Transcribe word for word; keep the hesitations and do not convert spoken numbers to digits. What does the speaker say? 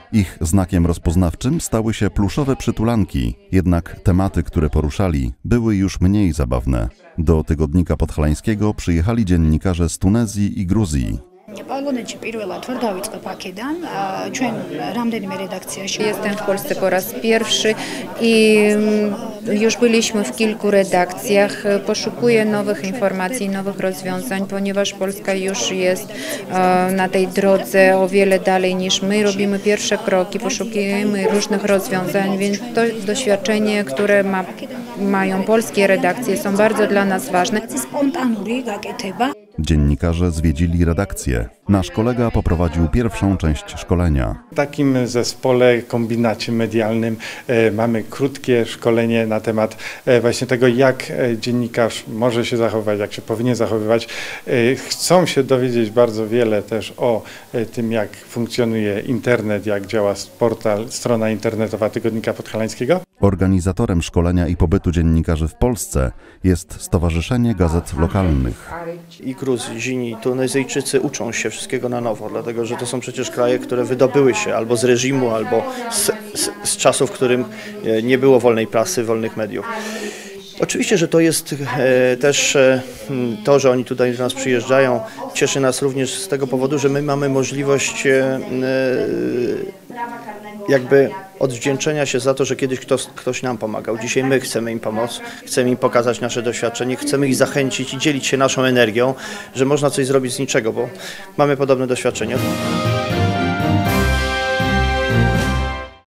Ich znakiem rozpoznawczym stały się pluszowe przytulanki, jednak tematy, które poruszali, były już mniej zabawne. Do Tygodnika Podhalańskiego przyjechali dziennikarze z Tunezji i Gruzji. Jestem w Polsce po raz pierwszy i już byliśmy w kilku redakcjach. Poszukuję nowych informacji, nowych rozwiązań, ponieważ Polska już jest na tej drodze o wiele dalej niż my. Robimy pierwsze kroki, poszukujemy różnych rozwiązań, więc to doświadczenie, które ma, mają polskie redakcje, są bardzo dla nas ważne. Dziennikarze zwiedzili redakcję. Nasz kolega poprowadził pierwszą część szkolenia. W takim zespole, kombinacie medialnym e, mamy krótkie szkolenie na temat e, właśnie tego, jak e, dziennikarz może się zachowywać, jak się powinien zachowywać. E, chcą się dowiedzieć bardzo wiele też o e, tym, jak funkcjonuje internet, jak działa portal, strona internetowa Tygodnika Podhalańskiego. Organizatorem szkolenia i pobytu dziennikarzy w Polsce jest Stowarzyszenie Gazet Lokalnych. I Gruzini, i Tunezyjczycy uczą się wszystkiego na nowo, dlatego że to są przecież kraje, które wydobyły się albo z reżimu, albo z, z, z czasów, w którym nie było wolnej prasy, wolnych mediów. Oczywiście, że to jest e, też e, to, że oni tutaj do nas przyjeżdżają, cieszy nas również z tego powodu, że my mamy możliwość e, jakby odwdzięczenia się za to, że kiedyś ktoś, ktoś nam pomagał. Dzisiaj my chcemy im pomóc, chcemy im pokazać nasze doświadczenie, chcemy ich zachęcić i dzielić się naszą energią, że można coś zrobić z niczego, bo mamy podobne doświadczenie.